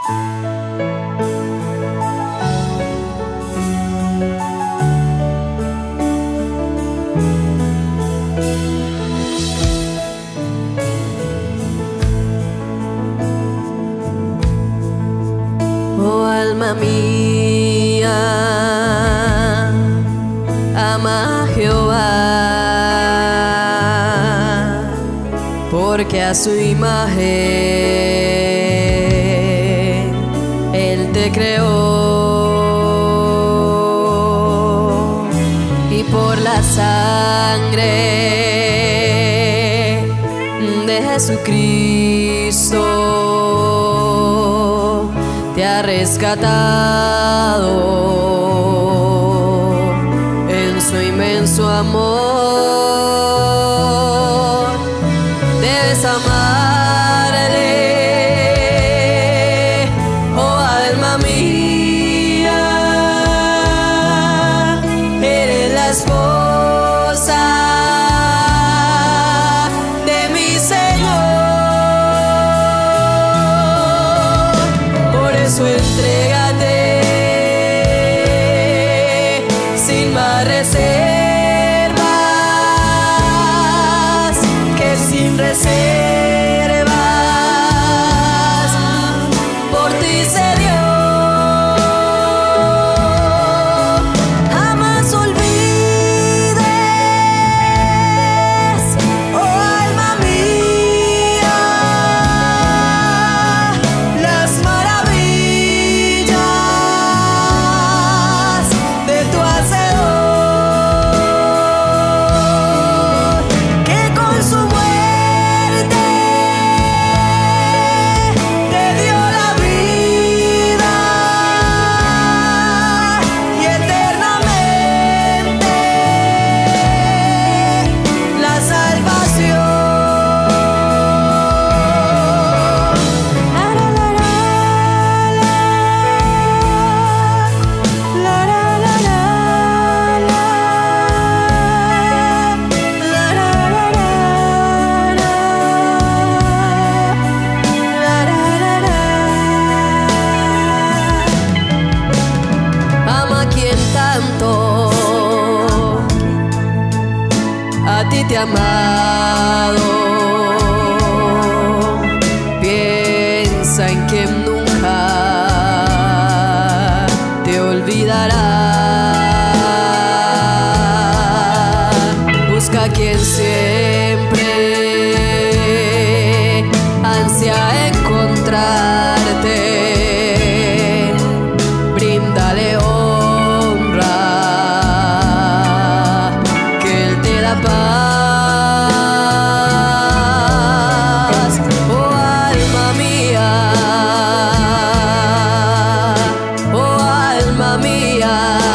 Oh alma mía, ama a Jehová, porque a su imagen Él te creó, y por la sangre de Jesucristo te ha rescatado en su inmenso amor. Debes amarle, oh alma mía, eres la esposa de mi Señor, por eso entrégate sin más reservas, que sin reservas por ti se dio. Jamás olvides, oh alma mía, las maravillas de tu Hacedor, que con su muerte te dio la vida y eternamente la salvación. Ama a quien tanto a ti te ha amado. Piensa en quien nunca te olvidará. Busca a quien siempre ansia encontrarte. Bríndale honra, que Él te da paz. Oh alma mía, oh alma mía.